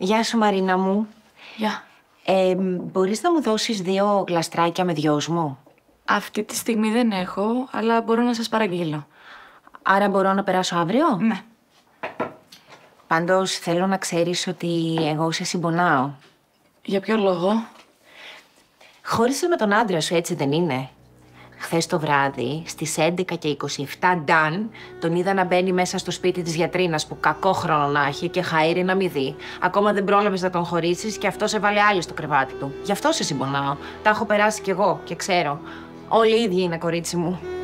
Γεια σου, Μαρίνα μου. Γεια. Μπορείς να μου δώσεις 2 γλαστράκια με δυόσμου? Αυτή τη στιγμή δεν έχω, αλλά μπορώ να σας παραγγείλω. Άρα μπορώ να περάσω αύριο? Ναι. Πάντως θέλω να ξέρεις ότι εγώ σε συμπονάω. Για ποιο λόγο? Χώρισε με τον άντρα σου, έτσι δεν είναι? Χθες το βράδυ, στις 11:27, Νταν, τον είδα να μπαίνει μέσα στο σπίτι της γιατρίνας που κακό χρόνο να έχει και χαΐρι να μη δει. Ακόμα δεν πρόλαβες να τον χωρίσεις και αυτό έβαλε άλλη στο κρεβάτι του. Γι' αυτό σε συμπονάω. Τα έχω περάσει κι εγώ και ξέρω. Όλοι οι ίδιοι είναι, κορίτσι μου.